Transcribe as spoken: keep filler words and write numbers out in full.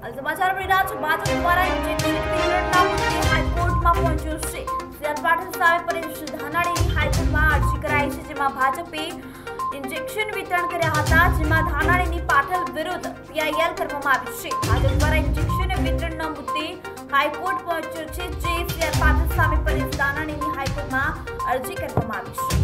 સમાચાર મળી રહ્યા છે ભાજપ દ્વારા ઇન્જેક્શન વિતરણના મુદ્દે હાઈકોર્ટમાં પહોંચ્યું છે. સી આર પાટીલ સામે પરેશ ધાનાણીની હાઈકોર્ટમાં અરજી કરાઈ છે, જેમાં ભાજપે ઇન્જેક્શન વિતરણ કર્યા હતા, જેમાં ધાનાણીની પાટલ વિરુદ્ધ પી આઈ એલ કરવામાં આવી છે. ભાજપ દ્વારા ઇન્જેક્શન વિતરણના મુદ્દે હાઈકોર્ટ પહોંચ્યો છે, જે સી આર પાટીલ સામે પરેશ ધાનાણીની હાઈકોર્ટમાં અરજી કરવામાં આવી છે.